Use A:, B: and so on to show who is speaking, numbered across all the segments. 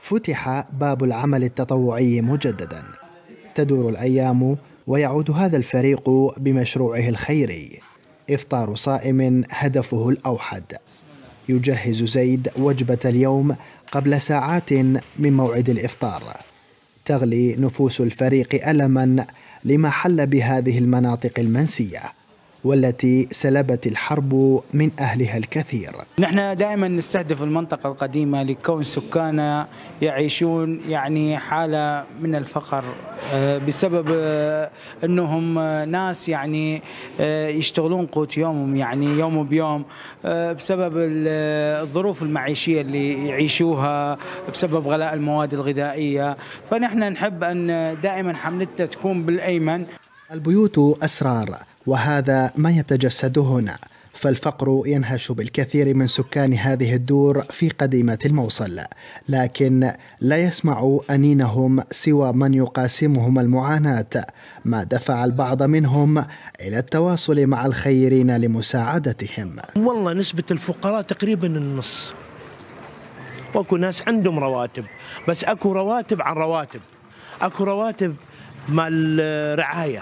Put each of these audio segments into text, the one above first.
A: فتح باب العمل التطوعي مجددا. تدور الأيام ويعود هذا الفريق بمشروعه الخيري، إفطار صائم هدفه الأوحد. يجهز زيد وجبة اليوم قبل ساعات من موعد الإفطار. تغلي نفوس الفريق ألما لما حل بهذه المناطق المنسية والتي سلبت الحرب من أهلها الكثير.
B: نحن دائما نستهدف المنطقة القديمة لكون سكانها يعيشون يعني حالة من الفقر بسبب أنهم ناس يعني يشتغلون قوت يومهم يعني يوم بيوم بسبب الظروف المعيشية اللي يعيشوها بسبب غلاء المواد الغذائية. فنحن نحب أن دائما حملتنا تكون بالأيمن.
A: البيوت أسرار، وهذا ما يتجسد هنا، فالفقر ينهش بالكثير من سكان هذه الدور في قديمة الموصل، لكن لا يسمع أنينهم سوى من يقاسمهم المعاناة، ما دفع البعض منهم إلى التواصل مع الخيرين لمساعدتهم.
C: والله نسبة الفقراء تقريبا النص، واكو ناس عندهم رواتب، بس اكو رواتب عن رواتب، اكو رواتب مع الرعاية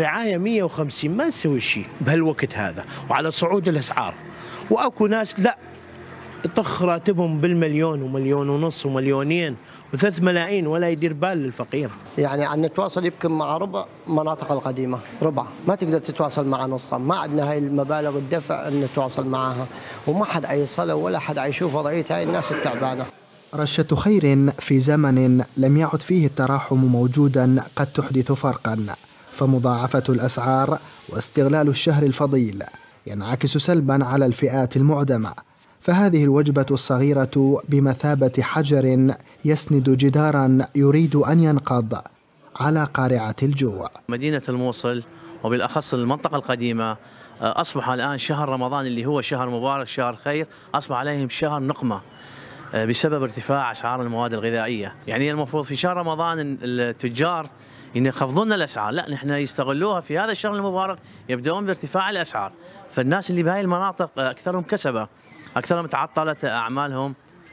C: 150 ما نسوي شيء بهالوقت هذا وعلى صعود الأسعار، وأكو ناس لا يطخ راتبهم بالمليون ومليون ونص ومليونين و3 ملايين ولا يدير بال للفقير.
D: يعني عن نتواصل يمكن مع ربع مناطق القديمة، ربع ما تقدر تتواصل مع نصها، ما عندنا هاي المبالغ الدفع أن نتواصل معها، وما حد عيصله ولا حد عيشوف وضعية هاي الناس التعبانة.
A: رشة خير في زمن لم يعد فيه التراحم موجودا قد تحدث فرقا، فمضاعفة الأسعار واستغلال الشهر الفضيل ينعكس سلبا على الفئات المعدمة. فهذه الوجبة الصغيرة بمثابة حجر يسند جدارا يريد أن ينقض على قارعة الجوع.
E: مدينة الموصل وبالأخص المنطقة القديمة أصبح الآن شهر رمضان اللي هو شهر مبارك شهر خير أصبح عليهم شهر نقمة بسبب ارتفاع أسعار المواد الغذائية. يعني المفروض في شهر رمضان التجار إن يخفضون الأسعار، لا نحن يستغلوها في هذا الشهر المبارك يبدأون بارتفاع الأسعار. فالناس اللي بهاي المناطق أكثرهم كسبة، أكثرهم تعطلت أعمالهم،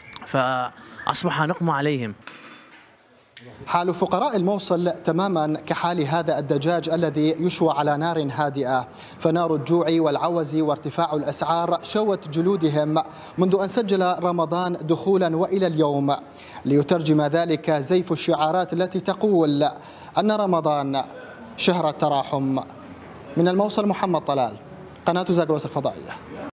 E: فأصبح نقمة عليهم.
A: حال فقراء الموصل تماما كحال هذا الدجاج الذي يشوى على نار هادئة، فنار الجوع والعوز وارتفاع الأسعار شوت جلودهم منذ أن سجل رمضان دخولا وإلى اليوم، ليترجم ذلك زيف الشعارات التي تقول أن رمضان شهر التراحم. من الموصل محمد طلال، قناة زاغروس الفضائية.